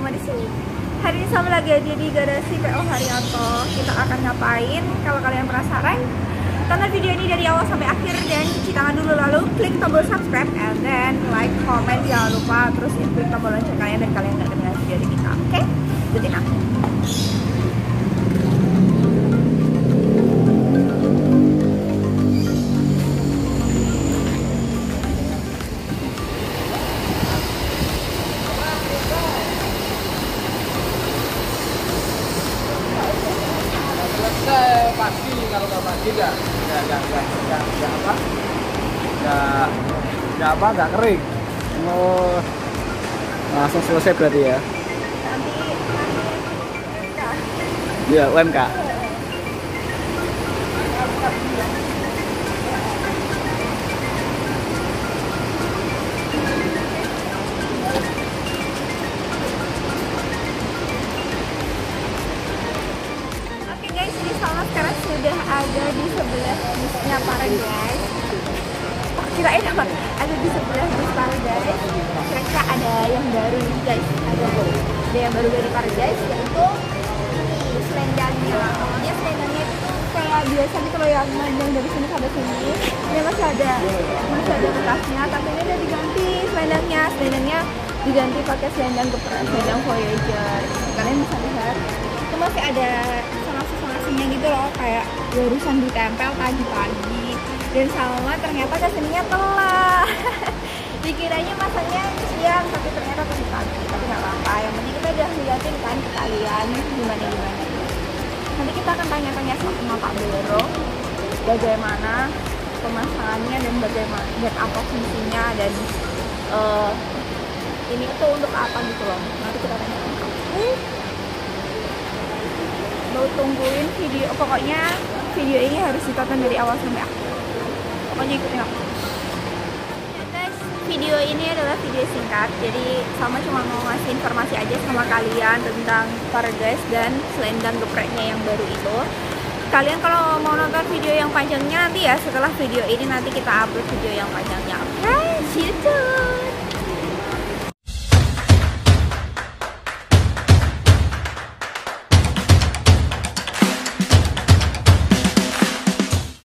Salma di sini. Hari ini Salma lagi aja di garasi PO Haryanto. Kita akan ngapain? Kalau kalian penasaran, tonton video ini dari awal sampai akhir dan cuci tangan dulu, lalu klik tombol subscribe and then like, comment, jangan lupa terus klik tombol lonceng kalian dan kalian nggak ketinggalan video dari kita. Oke? Ikutin aku. Pasti kalau nggak pasti nggak nggak kering. Oh, langsung selesai berarti ya? Iya, UMK. Salma sekarang sudah ada di sebelah busnya Paradise. Kirain apa? Ada di sebelah bus Paradise. Kira-kira ada yang baru nih guys. Ada yang baru dari Paradise, yaitu ini selendangnya. Awalnya selendangnya itu kayak biasa gitu loh, yang panjang dari sini sampai sini. Ini masih ada bekasnya, tapi ini udah diganti selendangnya. Selendangnya diganti pakai selendang geprek, selendang Voyager. Kalian bisa lihat. Itu masih ada sonasi-sonasinya gitu loh, kayak barusan ditempel pagi-pagi. Dan Salma ternyata kesininya telat. Dikiranya masanya siang, tapi ternyata pagi-pagi. Tapi nggak apa-apa, yang penting kita udah liatin kan ke kalian gimana. Nanti kita akan tanya-tanya sama Pak Bero bagaimana pemasangannya dan bagaimana dan apa fungsinya dan ini tuh untuk apa gitu loh. Nanti kita tanya. Mau tungguin video, pokoknya video ini harus ditonton dari awal sampai akhir. Pokoknya ikutin aku. Guys, video ini adalah video singkat, jadi Salma cuma mau ngasih informasi aja sama kalian tentang Paradise dan selendang gepreknya yang baru itu. Kalian kalau mau nonton video yang panjangnya nanti ya, setelah video ini nanti kita upload video yang panjangnya. Oke, see you soon.